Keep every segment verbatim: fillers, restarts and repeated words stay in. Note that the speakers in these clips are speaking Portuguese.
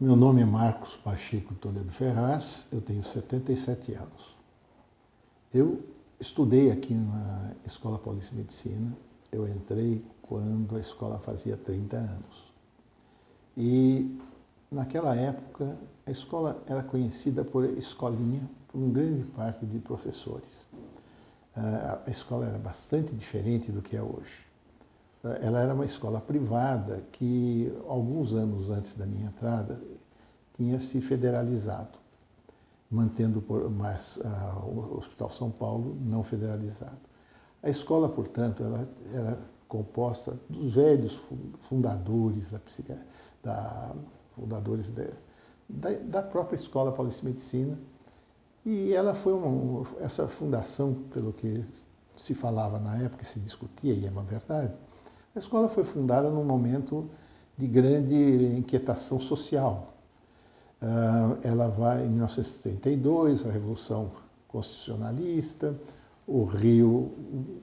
Meu nome é Marcos Pacheco Toledo Ferraz, eu tenho setenta e sete anos. Eu estudei aqui na Escola Paulista de Medicina, eu entrei quando a escola fazia trinta anos. E naquela época a escola era conhecida por escolinha, por uma grande parte de professores. A escola era bastante diferente do que é hoje. Ela era uma escola privada que, alguns anos antes da minha entrada, tinha se federalizado, mantendo por, mas a, o Hospital São Paulo não federalizado. A escola, portanto, ela era composta dos velhos fundadores da, da, fundadores da, da, da própria Escola Paulista de Medicina, e ela foi uma, essa fundação, pelo que se falava na época, se discutia, e é uma verdade. A escola foi fundada num momento de grande inquietação social. Ela vai em mil novecentos e trinta e dois, a Revolução Constitucionalista, o Rio,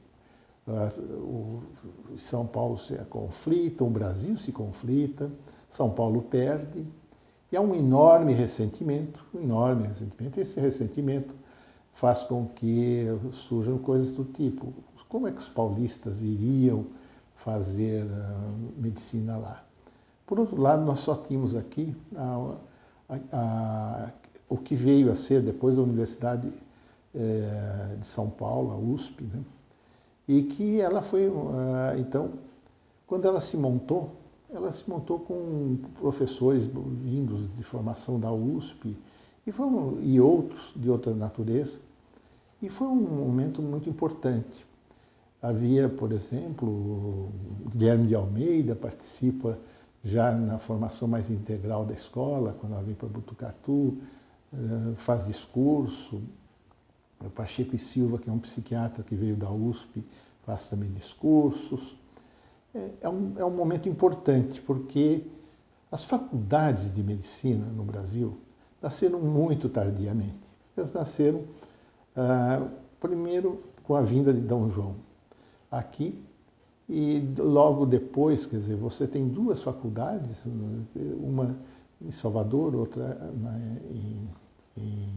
o São Paulo se conflita, o Brasil se conflita, São Paulo perde, e há um enorme ressentimento, um enorme ressentimento, e esse ressentimento faz com que surjam coisas do tipo, como é que os paulistas iriam fazer uh, medicina lá. Por outro lado, nós só tínhamos aqui a, a, a, o que veio a ser depois a Universidade eh, de São Paulo, a U S P, né? E que ela foi, uh, então, quando ela se montou, ela se montou com professores vindos de formação da U S P e, foram, e outros de outra natureza, e foi um momento muito importante. Havia, por exemplo, o Guilherme de Almeida participa já na formação mais integral da escola, quando ela vem para Botucatu, faz discurso. O Pacheco e Silva, que é um psiquiatra que veio da U S P, faz também discursos. É um, é um momento importante, porque as faculdades de medicina no Brasil nasceram muito tardiamente. Elas nasceram, ah, primeiro, com a vinda de Dom João aqui, e logo depois, quer dizer, você tem duas faculdades, uma em Salvador, outra na, em, em,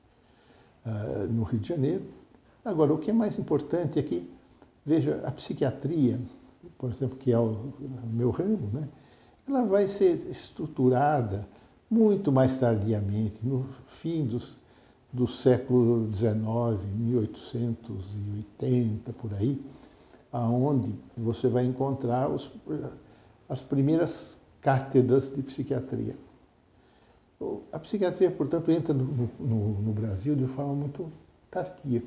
uh, no Rio de Janeiro. Agora, o que é mais importante é que, veja, a psiquiatria, por exemplo, que é o, o meu ramo, né, ela vai ser estruturada muito mais tardiamente, no fim dos, do século dezenove, mil oitocentos e oitenta, por aí, aonde você vai encontrar os, as primeiras cátedras de psiquiatria. A psiquiatria, portanto, entra no, no, no Brasil de forma muito tardia.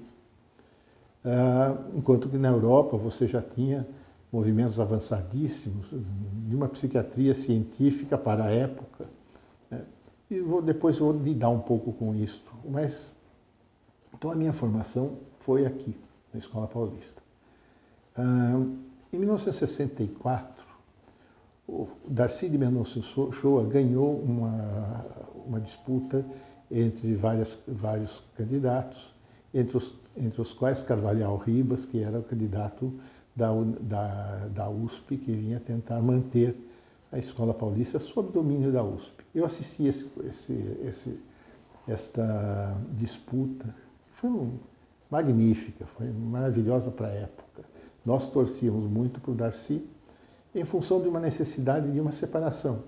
Uh, enquanto que na Europa você já tinha movimentos avançadíssimos de uma psiquiatria científica para a época. Né? E vou, depois vou lidar um pouco com isso. Mas, então a minha formação foi aqui, na Escola Paulista. Uh, em mil novecentos e sessenta e quatro, o Darcy de Mendonça Shoa ganhou uma, uma disputa entre várias, vários candidatos, entre os, entre os quais Carvalhal Ribas, que era o candidato da, da, da U S P, que vinha tentar manter a Escola Paulista sob domínio da U S P. Eu assisti esse, esse, esse, esta disputa, foi um, magnífica, foi maravilhosa para a época. Nós torcíamos muito para o Darcy em função de uma necessidade de uma separação.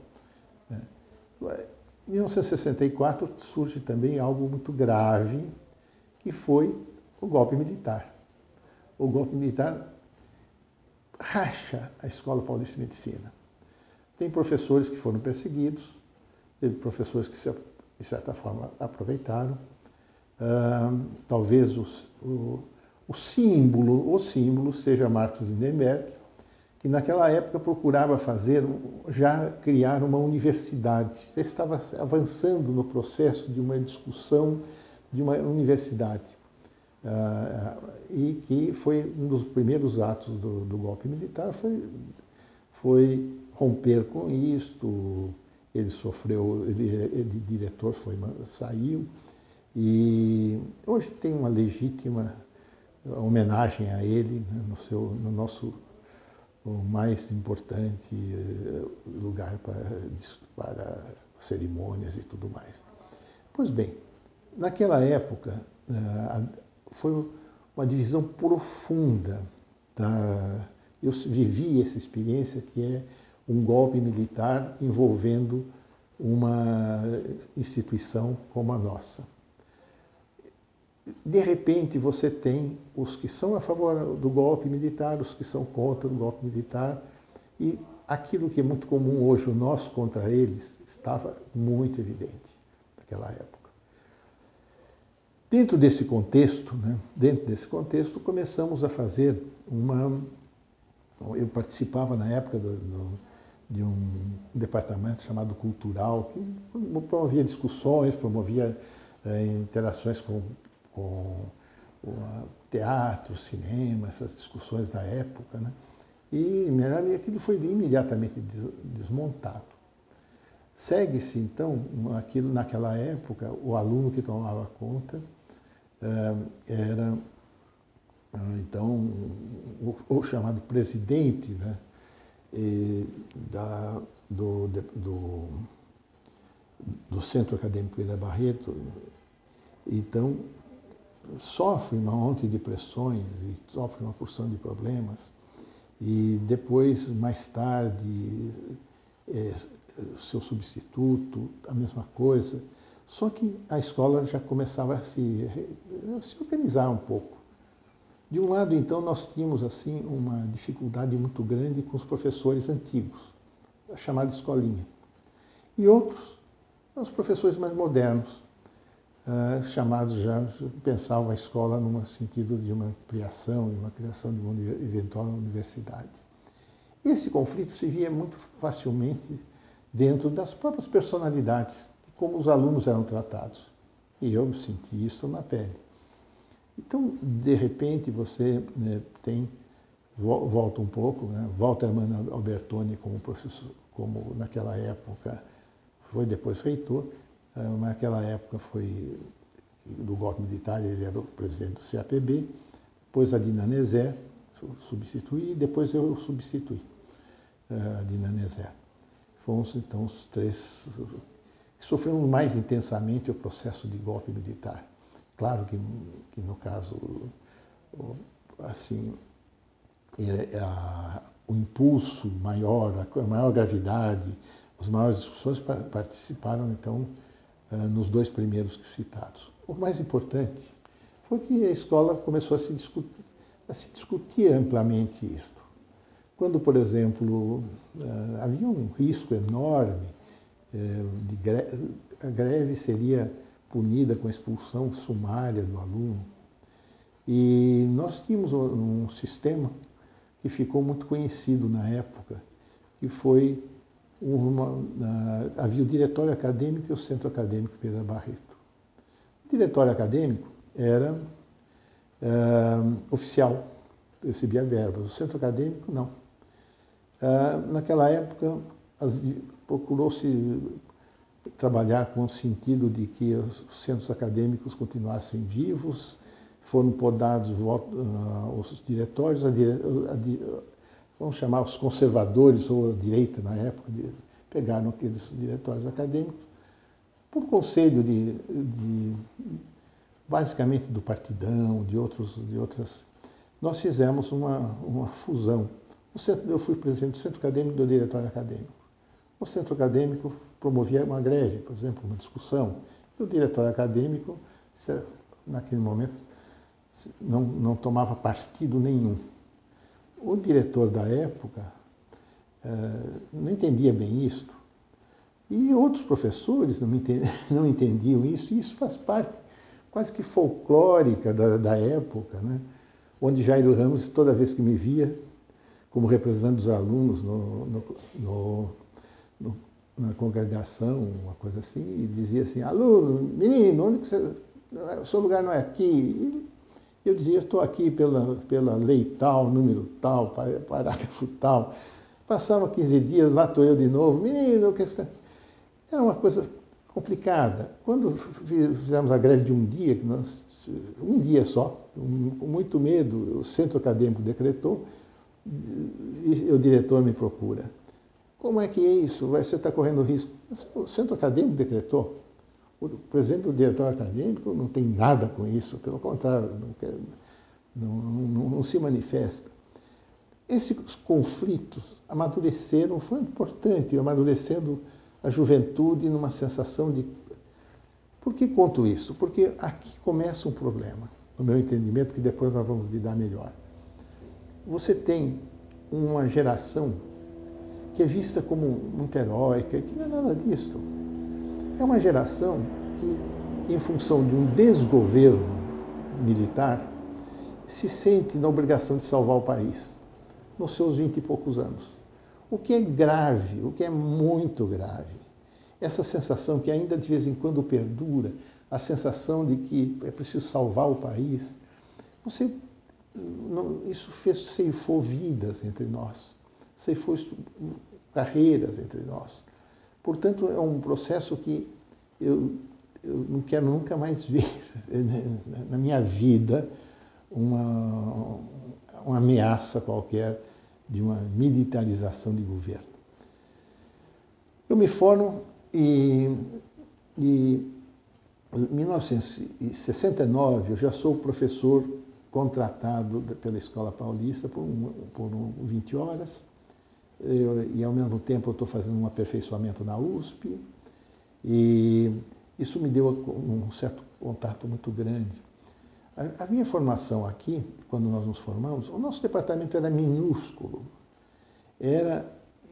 Em mil novecentos e sessenta e quatro surge também algo muito grave, que foi o golpe militar. O golpe militar racha a Escola Paulista de Medicina. Tem professores que foram perseguidos, teve professores que, de certa forma, aproveitaram. Uh, talvez os, o, o símbolo, o símbolo seja Marcos Lindenberg, que naquela época procurava fazer, já criar uma universidade. Já estava avançando no processo de uma discussão de uma universidade. Uh, e que foi um dos primeiros atos do, do golpe militar, foi, foi romper com isto. Ele sofreu, ele, ele diretor foi, saiu, e hoje tem uma legítima homenagem a ele, né, no, seu, no nosso o mais importante lugar para, para cerimônias e tudo mais. Pois bem, naquela época foi uma divisão profunda. Da, eu vivi essa experiência que é um golpe militar envolvendo uma instituição como a nossa. De repente você tem os que são a favor do golpe militar, os que são contra o golpe militar, e aquilo que é muito comum hoje, o nós contra eles, estava muito evidente naquela época. Dentro desse contexto, né, dentro desse contexto, começamos a fazer uma... Eu participava na época do, do, de um departamento chamado Cultural, que promovia discussões, promovia eh, interações com, com o teatro, cinema, essas discussões da época, né? E aquilo foi imediatamente desmontado. Segue-se, então, aquilo, naquela época, o aluno que tomava conta era, então, o, o chamado presidente, né, da, do, do, do Centro Acadêmico Pedra Barreto. Então, sofre uma monte de pressões e sofre uma porção de problemas. E depois, mais tarde, é, seu substituto, a mesma coisa. Só que a escola já começava a se, a se organizar um pouco. De um lado, então, nós tínhamos assim uma dificuldade muito grande com os professores antigos, a chamada escolinha. E outros, os professores mais modernos, uh, chamados já, pensavam a escola no sentido de uma ampliação, de uma criação de uma eventual universidade. Esse conflito se via muito facilmente dentro das próprias personalidades, como os alunos eram tratados. E eu senti isso na pele. Então, de repente, você, né, tem, volta um pouco, né, Walter Emanuel Albertoni como professor, como naquela época, foi depois reitor, naquela época foi do golpe militar, ele era o presidente do C A P B, depois a Dina Nezé substituí, e depois eu substituí a Dina Nezé. Fomos, então, os três que sofreram mais intensamente o processo de golpe militar. Claro que, que no caso, assim, a, o impulso maior, a maior gravidade, as maiores discussões participaram, então, nos dois primeiros citados. O mais importante foi que a escola começou a se discutir, a se discutir amplamente isso. Quando, por exemplo, havia um risco enorme de greve, a greve seria punida com a expulsão sumária do aluno. E nós tínhamos um sistema que ficou muito conhecido na época, que foi uma, havia o diretório acadêmico e o centro acadêmico Pedra Barreto. O diretório acadêmico era uh, oficial, recebia verbas. O centro acadêmico, não. Uh, naquela época, procurou-se trabalhar com o sentido de que os centros acadêmicos continuassem vivos, foram podados uh, os diretórios, a dire, a, a, vamos chamar os conservadores ou a direita na época, de, pegaram aqueles diretórios acadêmicos, por conselho de, de basicamente do Partidão, de, outros, de outras, nós fizemos uma, uma fusão. Eu fui presidente do Centro Acadêmico e do Diretório Acadêmico. O Centro Acadêmico promovia uma greve, por exemplo, uma discussão. E o Diretório Acadêmico, naquele momento, não, não tomava partido nenhum. O diretor da época eh, não entendia bem isto. E outros professores não, entendiam, não entendiam isso. E isso faz parte quase que folclórica da, da época, né? Onde Jairo Ramos, toda vez que me via, como representante dos alunos no, no, no, no, na congregação, uma coisa assim, e dizia assim, aluno, menino, onde que você... O seu lugar não é aqui. E eu dizia, eu estou aqui pela, pela lei tal, número tal, parágrafo tal. Passavam quinze dias, lá estou eu de novo, menino, que você... Era uma coisa complicada. Quando fizemos a greve de um dia, nós, um dia só, com muito medo, o centro acadêmico decretou, e o diretor me procura. Como é que é isso? Você está correndo risco. O centro acadêmico decretou. O presidente do diretório acadêmico não tem nada com isso, pelo contrário, não, quer, não, não, não se manifesta. Esses conflitos amadureceram, foi importante, amadurecendo a juventude numa sensação de... Por que conto isso? Porque aqui começa um problema, no meu entendimento, que depois nós vamos lidar melhor. Você tem uma geração que é vista como muito heróica, que não é nada disso. É uma geração que, em função de um desgoverno militar, se sente na obrigação de salvar o país, nos seus vinte e poucos anos. O que é grave, o que é muito grave, essa sensação que ainda de vez em quando perdura, a sensação de que é preciso salvar o país, você, não, isso fez, ceifou vidas entre nós, ceifou carreiras entre nós. Portanto, é um processo que eu, eu não quero nunca mais ver na minha vida uma, uma ameaça qualquer de uma militarização de governo. Eu me formo e, e em mil novecentos e sessenta e nove eu já sou professor contratado pela Escola Paulista por, um, por um, vinte horas. Eu, e ao mesmo tempo eu estou fazendo um aperfeiçoamento na U S P e isso me deu um certo contato muito grande. A, a minha formação aqui, quando nós nos formamos, o nosso departamento era minúsculo. Era,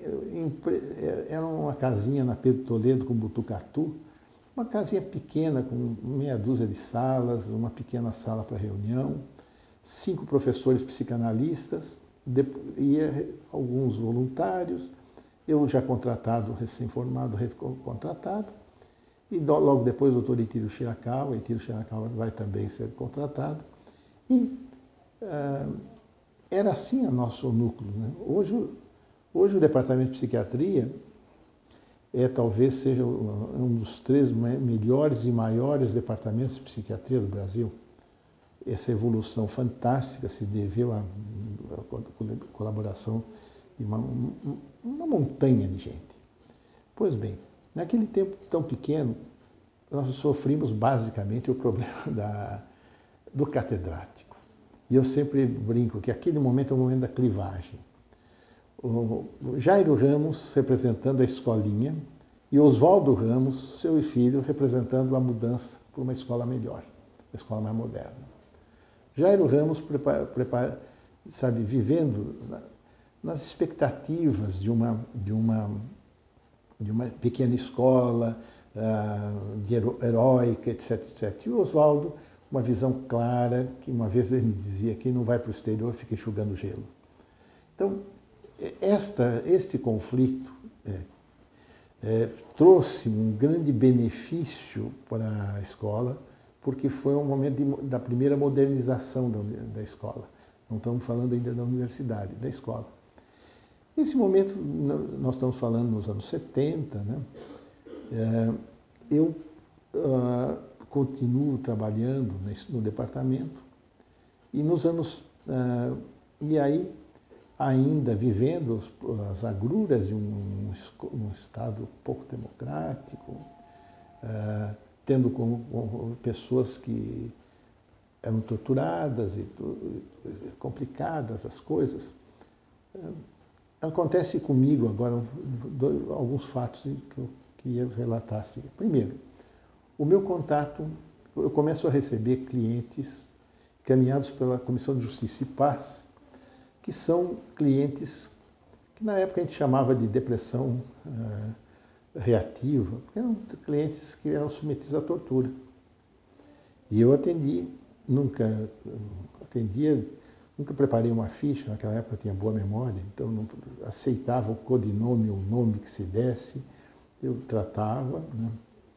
era uma casinha na Pedro Toledo com Butucatu, uma casinha pequena com meia dúzia de salas, uma pequena sala para reunião, cinco professores psicanalistas, e alguns voluntários, eu já contratado, recém-formado, recontratado, e logo depois o doutor Itílio Shirakawa, Itílio Shirakawa vai também ser contratado. E uh, era assim o nosso núcleo, né? Hoje, hoje o departamento de psiquiatria é, talvez seja um dos três melhores e maiores departamentos de psiquiatria do Brasil. Essa evolução fantástica se deveu à colaboração de uma, uma montanha de gente. Pois bem, naquele tempo tão pequeno, nós sofrimos basicamente o problema da, do catedrático. E eu sempre brinco que aquele momento é o momento da clivagem. O Jairo Ramos representando a escolinha e Oswaldo Ramos, seu filho, representando a mudança para uma escola melhor, uma escola mais moderna. Jairo Ramos, prepara, prepara, sabe, vivendo nas expectativas de uma, de uma, de uma pequena escola, uh, de heróica, etc, etcétera. E o Oswaldo, uma visão clara, que uma vez ele me dizia, quem não vai para o exterior fica enxugando gelo. Então, esta, este conflito é, é, trouxe um grande benefício para a escola, porque foi um momento de, da primeira modernização da, da escola. Não estamos falando ainda da universidade, da escola. Nesse momento, nós estamos falando nos anos setenta, né? É, eu uh, continuo trabalhando no departamento e nos anos... Uh, e aí, ainda vivendo os, as agruras de um, um Estado pouco democrático, uh, tendo como, como pessoas que eram torturadas e complicadas as coisas. Acontece comigo agora dois, alguns fatos que eu queria relatar assim. Primeiro, o meu contato, eu começo a receber clientes caminhados pela Comissão de Justiça e Paz, que são clientes que na época a gente chamava de depressão uh, reativa, porque eram clientes que eram submetidos à tortura. E eu atendi, nunca atendia, nunca preparei uma ficha, naquela época eu tinha boa memória, então não aceitava o codinome, o nome que se desse, eu tratava, né?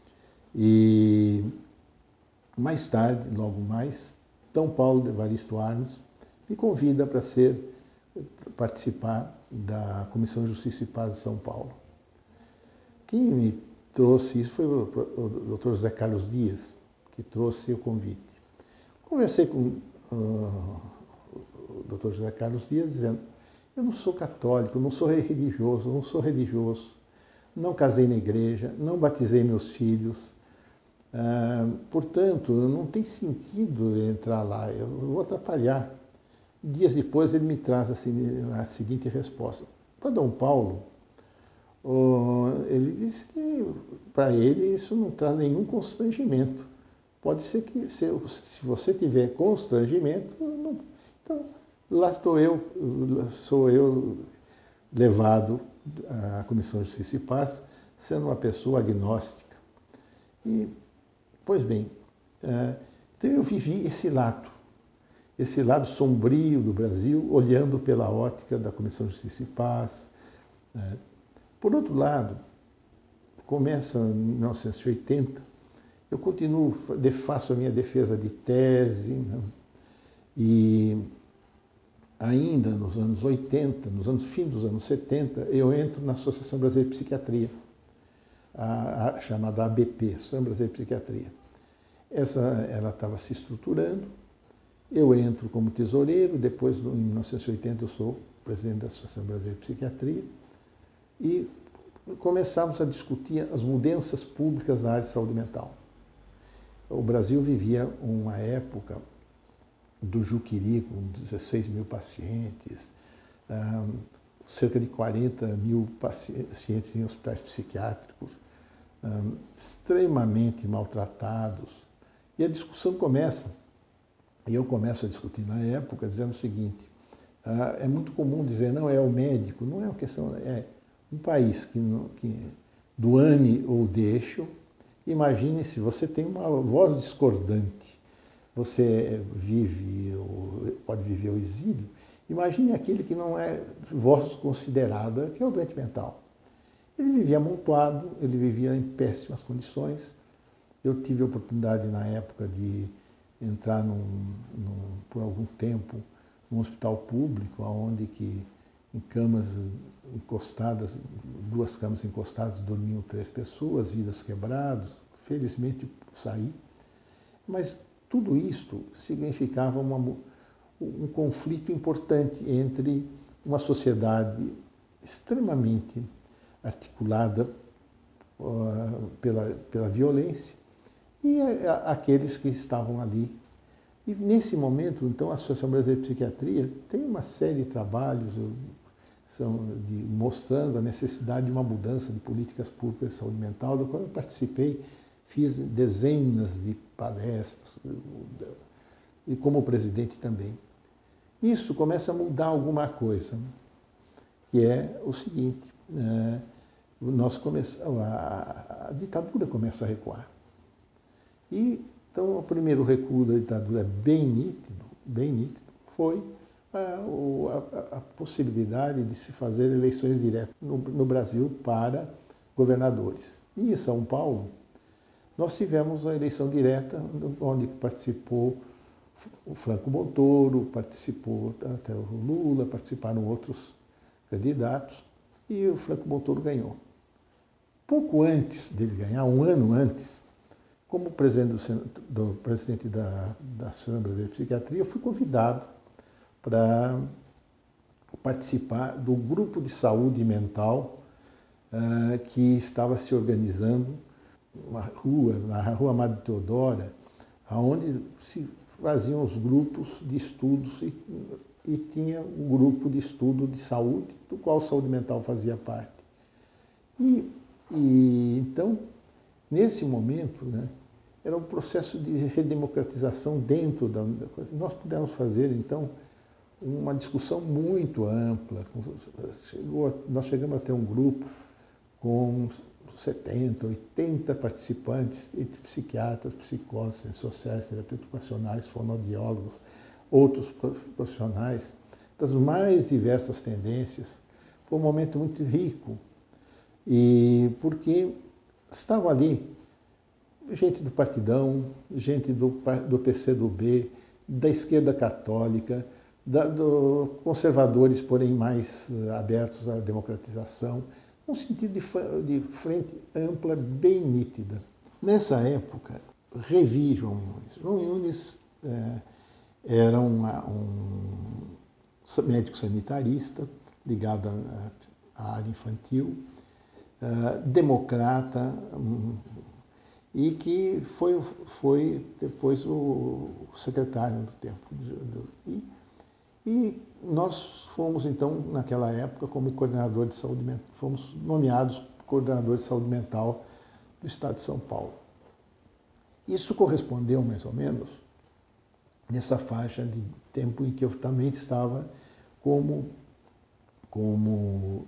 E mais tarde, logo mais, São Paulo de Evaristo Arnos me convida para ser, participar da Comissão de Justiça e Paz de São Paulo. Quem me trouxe isso foi o doutor José Carlos Dias, que trouxe o convite. Conversei com uh, o doutor José Carlos Dias, dizendo, Eu não sou católico, não sou religioso, não sou religioso, não casei na igreja, não batizei meus filhos. Ah, portanto, não tem sentido entrar lá, eu vou atrapalhar. Dias depois ele me traz assim, a seguinte resposta. Para Dom Paulo, oh, ele disse que para ele isso não traz nenhum constrangimento. Pode ser que se, se você tiver constrangimento, não, então lá estou eu, sou eu levado à Comissão de Justiça e Paz, sendo uma pessoa agnóstica. E, pois bem, então eu vivi esse lado, esse lado sombrio do Brasil, olhando pela ótica da Comissão de Justiça e Paz. Por outro lado, começa em mil novecentos e oitenta, eu continuo, faço a minha defesa de tese, né? E ainda nos anos oitenta, nos anos fim dos anos setenta, eu entro na Associação Brasileira de Psiquiatria, a, a chamada A B P, Associação Brasileira de Psiquiatria. Essa, ela estava se estruturando, eu entro como tesoureiro, depois em mil novecentos e oitenta eu sou presidente da Associação Brasileira de Psiquiatria, e começamos a discutir as mudanças públicas na área de saúde mental. O Brasil vivia uma época do Juqueri, com dezesseis mil pacientes, um, cerca de quarenta mil pacientes em hospitais psiquiátricos, um, extremamente maltratados. E a discussão começa, e eu começo a discutir na época, dizendo o seguinte, uh, é muito comum dizer, não, é o médico, não é uma questão, é um país que, que do ame ou deixe. Imagine se você tem uma voz discordante, você vive, pode viver o exílio, imagine aquele que não é voz considerada, que é o doente mental. Ele vivia amontoado, ele vivia em péssimas condições. Eu tive a oportunidade na época de entrar num, num, por algum tempo num hospital público, onde que em camas encostadas, duas camas encostadas, dormiam três pessoas, vidros quebrados. Felizmente saí. Mas tudo isto significava uma, um conflito importante entre uma sociedade extremamente articulada uh, pela, pela violência e a, a, aqueles que estavam ali. E nesse momento, então, a Associação Brasileira de Psiquiatria tem uma série de trabalhos são de, mostrando a necessidade de uma mudança de políticas públicas de saúde mental, do qual eu participei, fiz dezenas de palestras, e como presidente também. Isso começa a mudar alguma coisa, que é o seguinte, é, nós começamos, a, a ditadura começa a recuar. E, então, o primeiro recuo da ditadura bem nítido, bem nítido, foi A, a, a possibilidade de se fazer eleições diretas no, no Brasil para governadores. E em São Paulo, nós tivemos a eleição direta, onde participou o Franco Montoro, participou até o Lula, participaram outros candidatos, e o Franco Montoro ganhou. Pouco antes dele ganhar, um ano antes, como presidente do, do presidente da, da Associação Brasileira de Psiquiatria, eu fui convidado para participar do grupo de saúde mental uh, que estava se organizando na rua, na rua Amado Teodora, onde se faziam os grupos de estudos e, e tinha um grupo de estudo de saúde, do qual a saúde mental fazia parte. E, e então, nesse momento, né, era um processo de redemocratização dentro da, da coisa. Nós pudemos fazer, então, uma discussão muito ampla. Chegou, nós chegamos a ter um grupo com setenta, oitenta participantes, entre psiquiatras, psicólogos, ciências sociais, terapeutas ocupacionais, fonoaudiólogos, outros profissionais, das mais diversas tendências. Foi um momento muito rico, e porque estavam ali gente do Partidão, gente do, do P C do B, da esquerda católica, da, do, conservadores, porém mais abertos à democratização, um sentido de, de frente ampla, bem nítida. Nessa época, revi João Yunes. João Yunes é, era uma, um médico sanitarista, ligado à área infantil, uh, democrata, um, e que foi, foi depois o secretário do tempo. E, e nós fomos, então, naquela época, como coordenador de saúde mental, fomos nomeados coordenador de saúde mental do Estado de São Paulo. Isso correspondeu, mais ou menos, nessa faixa de tempo em que eu também estava como, como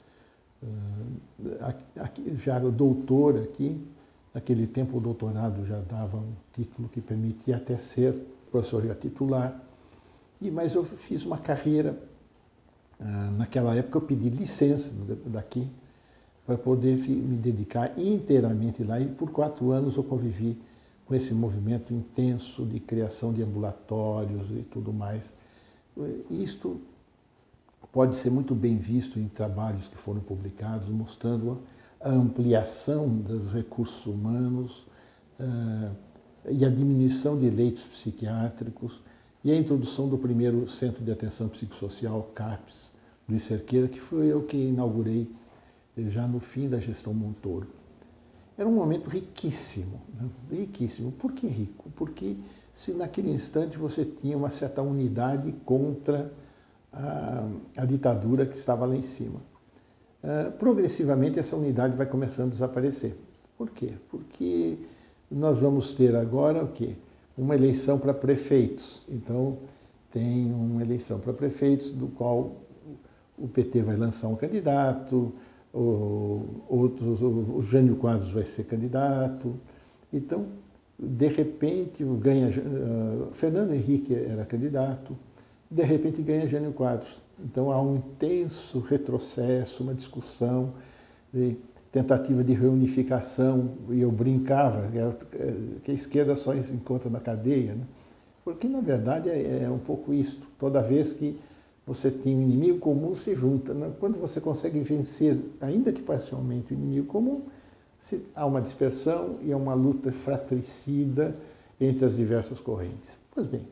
uh, aqui, já doutor aqui. Naquele tempo o doutorado já dava um título que permitia até ser professor já titular. E, mas eu fiz uma carreira, uh, naquela época eu pedi licença daqui para poder me dedicar inteiramente lá, e por quatro anos eu convivi com esse movimento intenso de criação de ambulatórios e tudo mais. Isto pode ser muito bem visto em trabalhos que foram publicados, mostrando a ampliação dos recursos humanos uh, e a diminuição de leitos psiquiátricos e a introdução do primeiro Centro de Atenção Psicossocial, CAPS, Luiz Cerqueira, que foi eu que inaugurei já no fim da gestão Montoro. Era um momento riquíssimo, né? riquíssimo. Por que rico? Porque se naquele instante você tinha uma certa unidade contra a, a ditadura que estava lá em cima. Uh, progressivamente essa unidade vai começando a desaparecer. Por quê? Porque nós vamos ter agora o quê? Uma eleição para prefeitos. Então, tem uma eleição para prefeitos, do qual o P T vai lançar um candidato, o, outros, o Jânio Quadros vai ser candidato. Então, de repente, ganha, uh, Fernando Henrique era candidato, de repente ganha Jânio Quadros. Então, há um intenso retrocesso, uma discussão, de tentativa de reunificação, e eu brincava que a esquerda só se encontra na cadeia, né? Porque, na verdade, é, é um pouco isto. Toda vez que você tem um inimigo comum, se junta. Quando você consegue vencer, ainda que parcialmente, o inimigo comum, se, há uma dispersão e há uma luta fratricida entre as diversas correntes. Pois bem,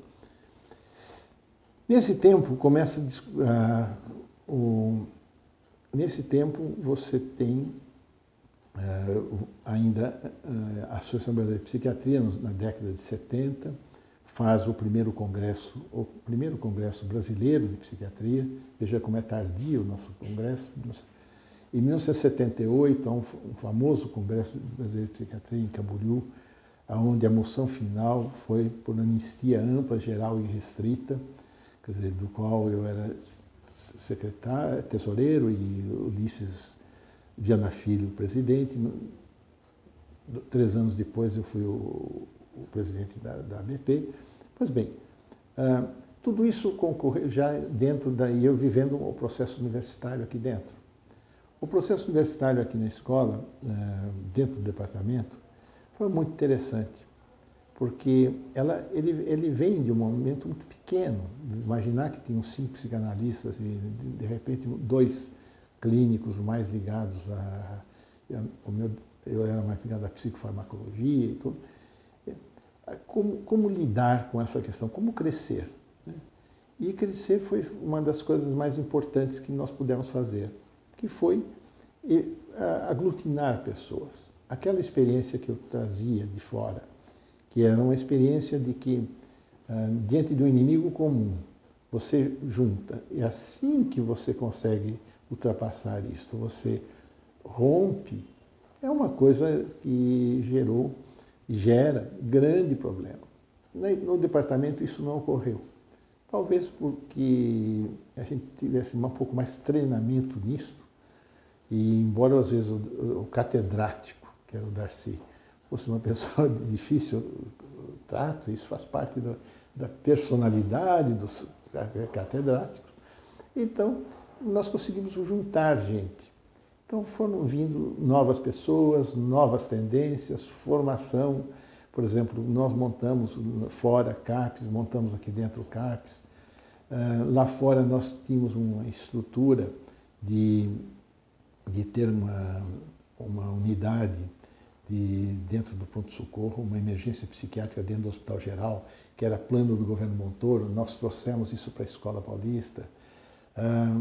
nesse tempo, começa uh, o, nesse tempo você tem uh, ainda uh, a Associação Brasileira de Psiquiatria, na década de setenta, faz o primeiro congresso, o primeiro congresso brasileiro de psiquiatria. Veja como é tardio o nosso congresso. Em mil novecentos e setenta e oito, há um, um famoso congresso brasileiro de psiquiatria em Camboriú, onde a moção final foi por anistia ampla, geral e restrita, quer dizer, do qual eu era secretário, tesoureiro, e Ulisses Viana Filho, presidente. Três anos depois eu fui o, o presidente da, da A B P. Pois bem, uh, tudo isso concorreu já dentro da... e eu vivendo o processo universitário aqui dentro. O processo universitário aqui na escola, uh, dentro do departamento, foi muito interessante, porque ela, ele, ele vem de um momento muito pequeno. Imaginar que tinham cinco psicanalistas e, de, de repente, dois clínicos mais ligados a... a o meu, eu era mais ligado à psicofarmacologia e tudo. Como, como lidar com essa questão? Como crescer? Né? E crescer foi uma das coisas mais importantes que nós pudemos fazer, que foi aglutinar pessoas. Aquela experiência que eu trazia de fora, que era uma experiência de que, diante de um inimigo comum, você junta, e assim que você consegue ultrapassar isto, você rompe, é uma coisa que gerou e gera grande problema. No departamento isso não ocorreu. Talvez porque a gente tivesse um pouco mais treinamento nisso, e embora às vezes o, o catedrático, que era o Darcy, fosse uma pessoa de difícil trato, isso faz parte do, da personalidade dos catedráticos, então nós conseguimos juntar gente. Então foram vindo novas pessoas, novas tendências, formação. Por exemplo, nós montamos fora CAPES, montamos aqui dentro o CAPES. Uh, lá fora nós tínhamos uma estrutura de, de ter uma, uma unidade de, dentro do pronto-socorro, uma emergência psiquiátrica dentro do Hospital Geral, que era plano do governo Montoro. Nós trouxemos isso para a Escola Paulista. Uh,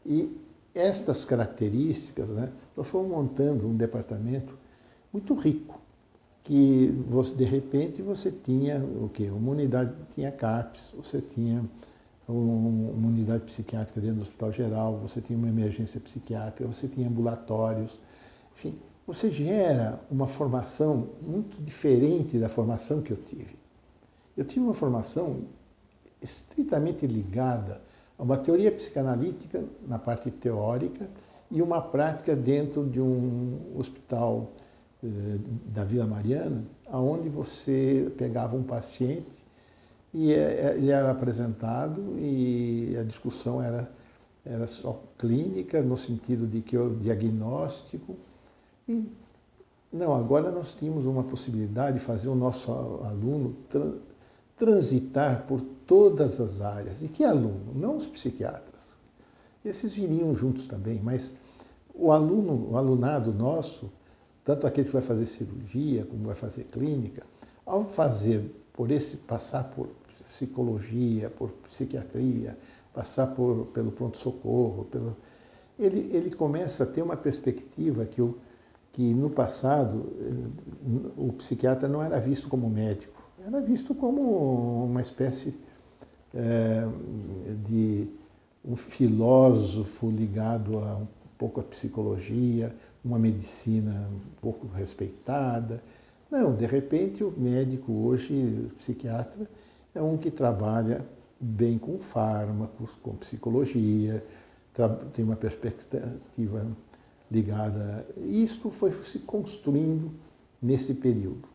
E estas características, né, nós fomos montando um departamento muito rico, que você, de repente você tinha o quê? Uma unidade, tinha CAPS, você tinha um, uma unidade psiquiátrica dentro do Hospital Geral, você tinha uma emergência psiquiátrica, você tinha ambulatórios, enfim, você gera uma formação muito diferente da formação que eu tive. Eu tive uma formação estritamente ligada a uma teoria psicanalítica na parte teórica e uma prática dentro de um hospital eh, da Vila Mariana, onde você pegava um paciente e ele era apresentado e a discussão era, era só clínica, no sentido de que o diagnóstico. E, não, agora nós tínhamos uma possibilidade de fazer o nosso aluno tra transitar por todas as áreas. E que aluno? Não os psiquiatras. Esses viriam juntos também, mas o aluno, o alunado nosso, tanto aquele que vai fazer cirurgia, como vai fazer clínica, ao fazer por esse, passar por psicologia, por psiquiatria, passar por, pelo pronto-socorro, pelo, ele, ele começa a ter uma perspectiva que, o, que no passado o psiquiatra não era visto como médico, era visto como uma espécie é, de um filósofo ligado a um pouco à psicologia, uma medicina um pouco respeitada. Não, de repente o médico hoje, o psiquiatra, é um que trabalha bem com fármacos, com psicologia, tem uma perspectiva ligada. Isto foi se construindo nesse período.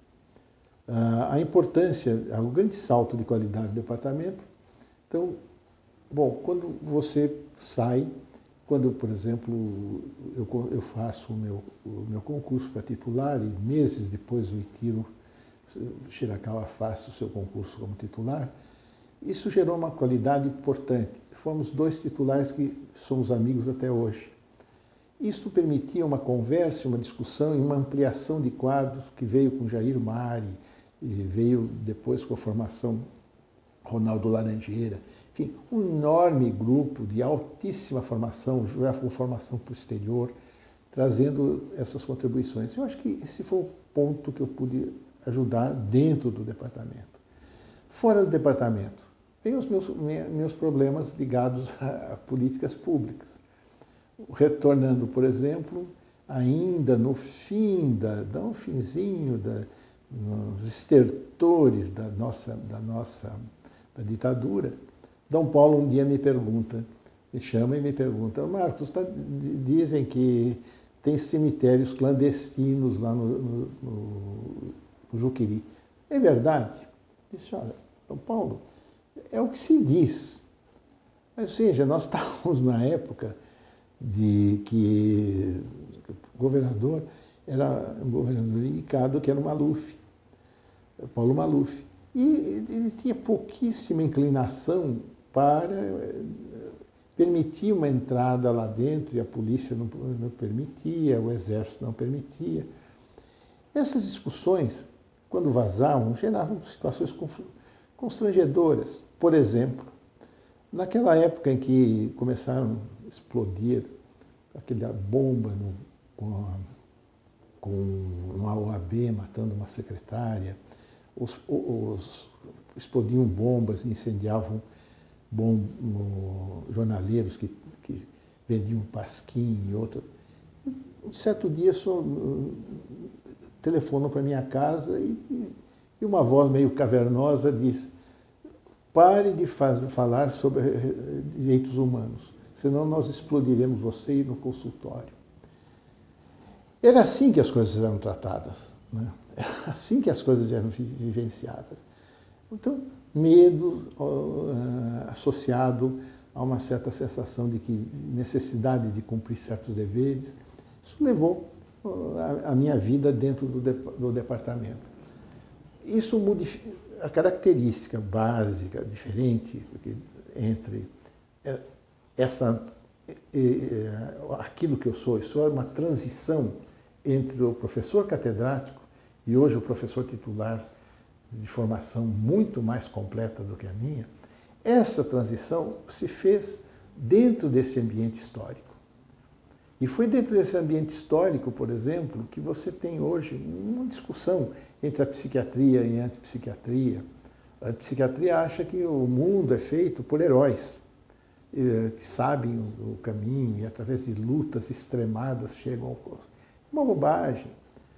A importância, o grande salto de qualidade do departamento. Então, bom, quando você sai, quando, por exemplo, eu, eu faço o meu, o meu concurso para titular e meses depois o Itiro Shirakawa faz o seu concurso como titular, isso gerou uma qualidade importante. Fomos dois titulares que somos amigos até hoje. Isso permitia uma conversa, uma discussão e uma ampliação de quadros que veio com Jair Mari, e veio depois com a formação Ronaldo Laranjeira. Enfim, um enorme grupo de altíssima formação, já com formação para o exterior, trazendo essas contribuições. Eu acho que esse foi o ponto que eu pude ajudar dentro do departamento. Fora do departamento, vem os meus, meus problemas ligados a políticas públicas. Retornando, por exemplo, ainda no fim, da, no finzinho, da, nos estertores da nossa, da nossa da ditadura, Dom Paulo um dia me pergunta, me chama e me pergunta, Marcos, tá, dizem que tem cemitérios clandestinos lá no, no, no, no Juqueri. É verdade? Eu disse, olha, Dom Paulo, é o que se diz. Ou seja, nós estávamos na época de que o governador era um governador indicado que era o Maluf, Paulo Maluf. E ele tinha pouquíssima inclinação para permitir uma entrada lá dentro, e a polícia não, não permitia, o exército não permitia. Essas discussões, quando vazavam, geravam situações constrangedoras. Por exemplo, naquela época em que começaram a explodir aquela bomba no, com, a, com uma O A B matando uma secretária, os, os, explodiam bombas, incendiavam bom, jornaleiros que, que vendiam pasquim e outras. Um certo dia, só telefonam para minha casa e, e uma voz meio cavernosa diz: pare de faz, falar sobre direitos humanos, senão nós explodiremos você no consultório. Era assim que as coisas eram tratadas, né? Era assim que as coisas eram vivenciadas. Então, medo uh, associado a uma certa sensação de que necessidade de cumprir certos deveres, isso levou uh, a, a minha vida dentro do, de, do departamento. Isso modifica a característica básica, diferente entre essa, aquilo que eu sou. Isso é uma transição entre o professor catedrático e hoje o professor titular de formação muito mais completa do que a minha. Essa transição se fez dentro desse ambiente histórico. E foi dentro desse ambiente histórico, por exemplo, que você tem hoje uma discussão entre a psiquiatria e a antipsiquiatria. A psiquiatria acha que o mundo é feito por heróis, que sabem o caminho e através de lutas extremadas chegam ao posto. Uma bobagem.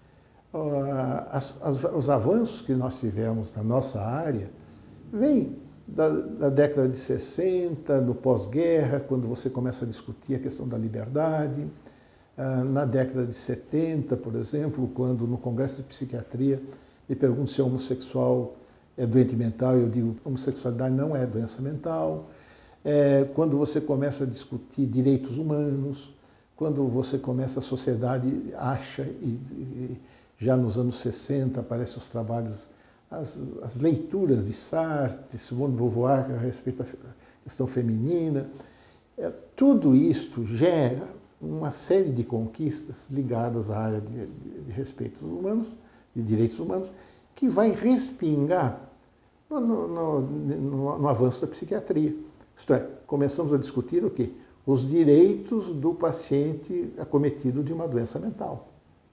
As, as, os avanços que nós tivemos na nossa área vêm da, da década de sessenta, no pós-guerra, quando você começa a discutir a questão da liberdade. Na década de setenta, por exemplo, quando no Congresso de Psiquiatria me perguntam se é homossexual é doente mental, eu digo que homossexualidade não é doença mental. É, quando você começa a discutir direitos humanos, quando você começa, a sociedade acha, e, e já nos anos sessenta aparecem os trabalhos, as, as leituras de Sartre, Simone de Beauvoir a respeito da questão feminina, é, tudo isto gera uma série de conquistas ligadas à área de, de, de respeitos humanos, de direitos humanos, que vai respingar no, no, no, no, no avanço da psiquiatria. Isto é, começamos a discutir o quê? Os direitos do paciente acometido de uma doença mental.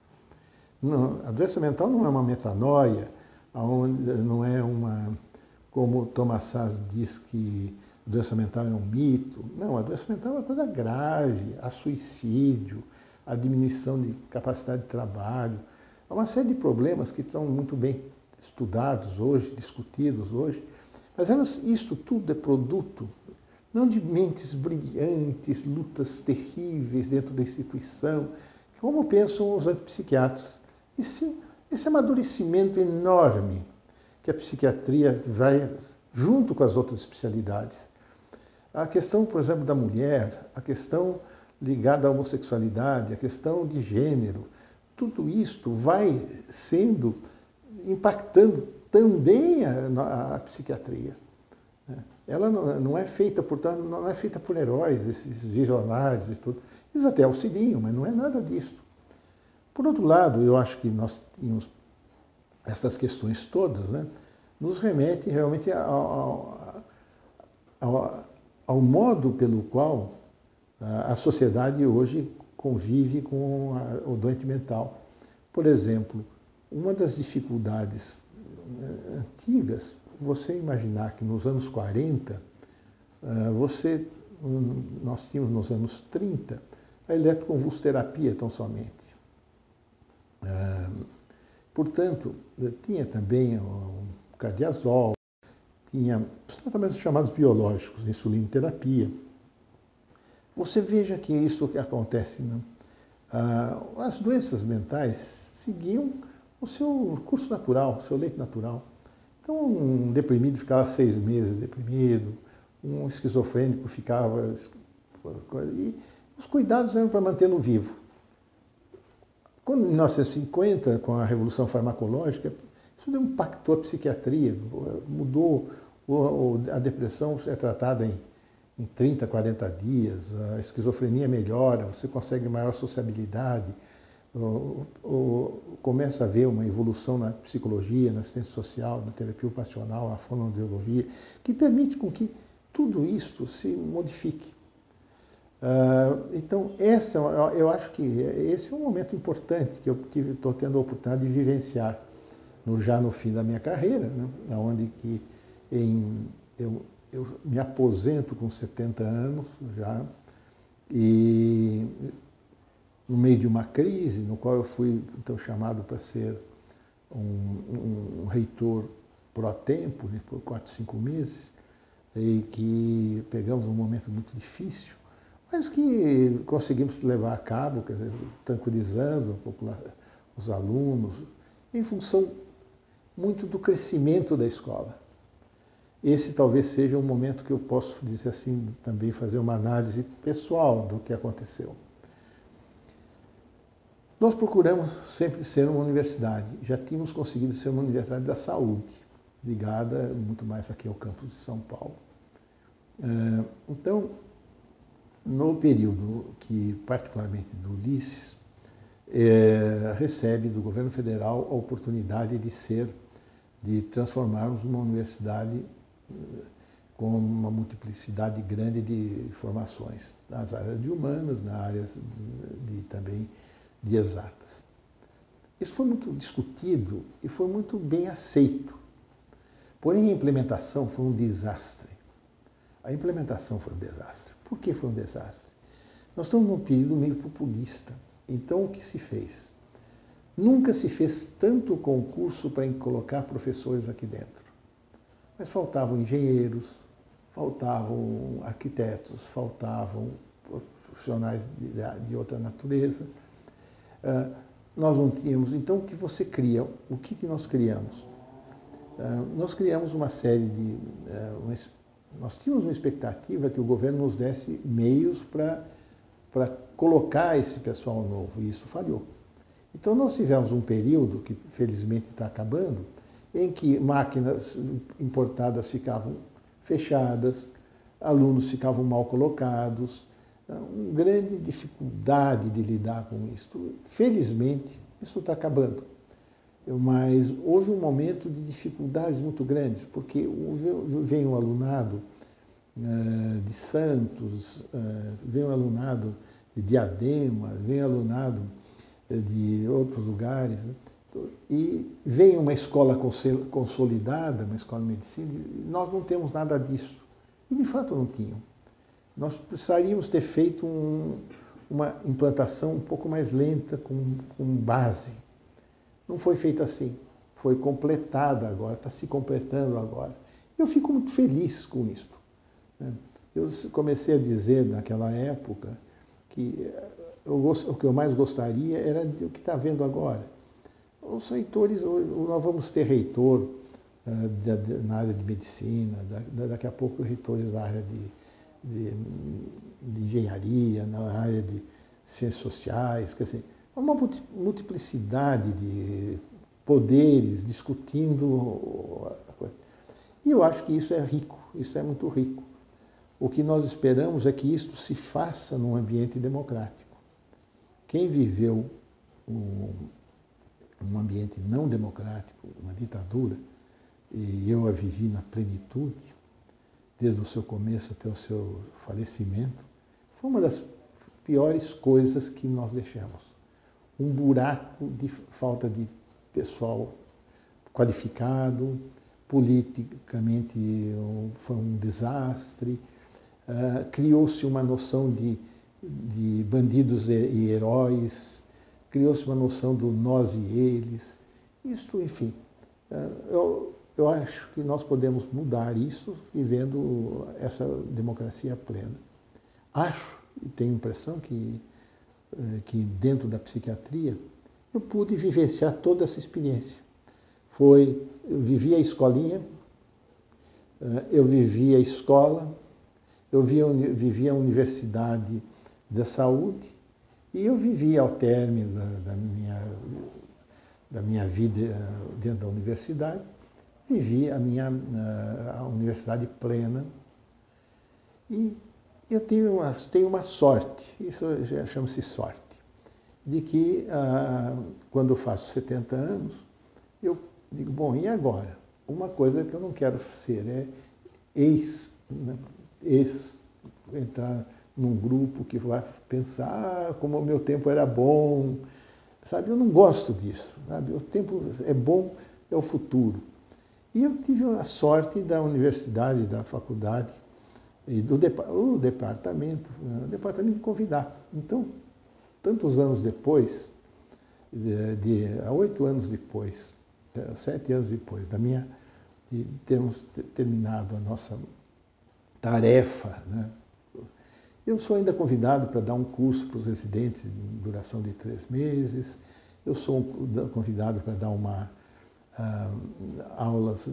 Não, a doença mental não é uma metanoia, não é uma, como Thomas Szasz diz que a doença mental é um mito. Não, a doença mental é uma coisa grave, há suicídio, a diminuição de capacidade de trabalho, há uma série de problemas que são muito bem estudados hoje, discutidos hoje, mas elas, isso tudo é produto não de mentes brilhantes, lutas terríveis dentro da instituição, como pensam os antipsiquiatras, e sim esse amadurecimento enorme que a psiquiatria vai junto com as outras especialidades. A questão, por exemplo, da mulher, a questão ligada à homossexualidade, a questão de gênero, tudo isto vai sendo, impactando também a, a psiquiatria. Ela não é feita, portanto, não é feita por heróis, esses visionários e tudo. Eles até auxiliam, mas não é nada disso. Por outro lado, eu acho que nós tínhamos essas questões todas, né, nos remete realmente ao, ao, ao modo pelo qual a sociedade hoje convive com a, o doente mental. Por exemplo, uma das dificuldades antigas, você imaginar que nos anos quarenta, você, nós tínhamos nos anos trinta a eletroconvulsoterapia tão somente. Portanto, tinha também o cardiazol, tinha os tratamentos chamados biológicos, insulinoterapia. Você veja que isso que acontece, né? As doenças mentais seguiam o seu curso natural, o seu leito natural. Então, um deprimido ficava seis meses deprimido, um esquizofrênico ficava... E os cuidados eram para mantê-lo vivo. Quando, em mil novecentos e cinquenta, com a Revolução Farmacológica, isso impactou a psiquiatria, mudou, a depressão é tratada em, em trinta, quarenta dias, a esquizofrenia melhora, você consegue maior sociabilidade, O, o, começa a haver uma evolução na psicologia, na assistência social, na terapia ocupacional, na fonoaudiologia, que permite com que tudo isso se modifique. Uh, então, esse, eu acho que esse é um momento importante que eu estou tendo a oportunidade de vivenciar no, já no fim da minha carreira, né, onde que em, eu, eu me aposento com setenta anos já, e no meio de uma crise, no qual eu fui então chamado para ser um, um, um reitor pro tempo, né, por quatro, cinco meses, e que pegamos um momento muito difícil, mas que conseguimos levar a cabo, quer dizer, tranquilizando a população, os alunos, em função muito do crescimento da escola. Esse talvez seja um momento que eu posso dizer assim, também fazer uma análise pessoal do que aconteceu. Nós procuramos sempre ser uma universidade, já tínhamos conseguido ser uma universidade da saúde, ligada muito mais aqui ao campus de São Paulo. Então, no período que, particularmente do Ulisses, é, recebe do governo federal a oportunidade de ser, de transformarmos uma universidade com uma multiplicidade grande de formações, nas áreas de humanas, nas áreas de, também de exatas. Isso foi muito discutido e foi muito bem aceito. Porém, a implementação foi um desastre. A implementação foi um desastre. Por que foi um desastre? Nós estamos num período meio populista. Então, o que se fez? Nunca se fez tanto concurso para colocar professores aqui dentro. Mas faltavam engenheiros, faltavam arquitetos, faltavam profissionais de, de outra natureza. Uh, nós não tínhamos. Então, o que você cria? O que, que nós criamos? Uh, nós criamos uma série de... Uh, uma, nós tínhamos uma expectativa que o governo nos desse meios para para colocar esse pessoal novo, e isso falhou. Então, nós tivemos um período, que felizmente está acabando, em que máquinas importadas ficavam fechadas, alunos ficavam mal colocados, uma grande dificuldade de lidar com isso. Felizmente, isso está acabando. Mas houve um momento de dificuldades muito grandes, porque vem um alunado uh, de Santos, uh, vem um alunado de Diadema, vem alunado de outros lugares, né? E vem uma escola consolidada, uma escola de medicina, e nós não temos nada disso. E de fato não tinham. Nós precisaríamos ter feito um, uma implantação um pouco mais lenta, com, com base. Não foi feito assim. Foi completada agora, está se completando agora. Eu fico muito feliz com isso. Né? Eu comecei a dizer naquela época que eu, o que eu mais gostaria era do que está vendo agora. Os reitores, nós vamos ter reitor uh, da, da, na área de medicina, da, daqui a pouco reitores na área de, de, de engenharia, na área de ciências sociais, quer dizer, uma multiplicidade de poderes discutindo a coisa. E eu acho que isso é rico, isso é muito rico. O que nós esperamos é que isso se faça num ambiente democrático. Quem viveu um, um ambiente não democrático, uma ditadura, e eu a vivi na plenitude, desde o seu começo até o seu falecimento, foi uma das piores coisas que nós deixamos. Um buraco de falta de pessoal qualificado, politicamente foi um desastre, uh, criou-se uma noção de, de bandidos e, e heróis, criou-se uma noção do nós e eles. Isto, enfim, uh, eu, eu acho que nós podemos mudar isso vivendo essa democracia plena. Acho e tenho a impressão que que dentro da psiquiatria eu pude vivenciar toda essa experiência. Foi, eu vivi a escolinha, eu vivi a escola, eu vivi a universidade da saúde e eu vivi ao término da, da, minha, da minha vida dentro da universidade, vivi a minha a universidade plena e eu tenho uma, tenho uma sorte, isso chama-se sorte, de que ah, quando eu faço setenta anos, eu digo, bom, e agora? Uma coisa que eu não quero ser é ex, né, ex entrar num grupo que vai pensar ah, como o meu tempo era bom, sabe? Eu não gosto disso, sabe? O tempo é bom, é o futuro. E eu tive a sorte da universidade, da faculdade, e do o departamento, o departamento me convidar. Então, tantos anos depois, de, de, há oito anos depois, sete anos depois da minha, de termos terminado a nossa tarefa, né, eu sou ainda convidado para dar um curso para os residentes de duração de três meses, eu sou convidado para dar uma uh, aulas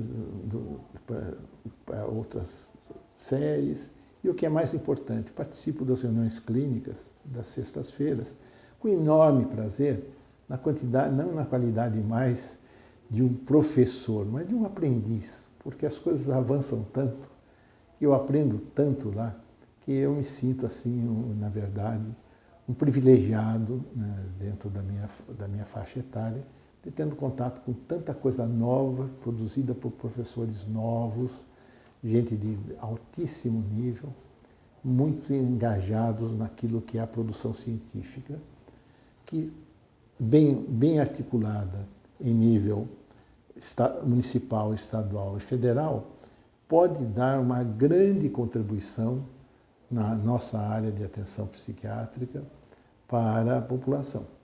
para outras séries, e o que é mais importante, participo das reuniões clínicas das sextas-feiras com enorme prazer, na quantidade, não na qualidade mais de um professor, mas de um aprendiz, porque as coisas avançam tanto, que eu aprendo tanto lá, que eu me sinto assim, na verdade, um privilegiado, né, dentro da minha, da minha faixa etária, de tendo contato com tanta coisa nova, produzida por professores novos, gente de altíssimo nível, muito engajados naquilo que é a produção científica, que bem, bem articulada em nível municipal, estadual e federal, pode dar uma grande contribuição na nossa área de atenção psiquiátrica para a população.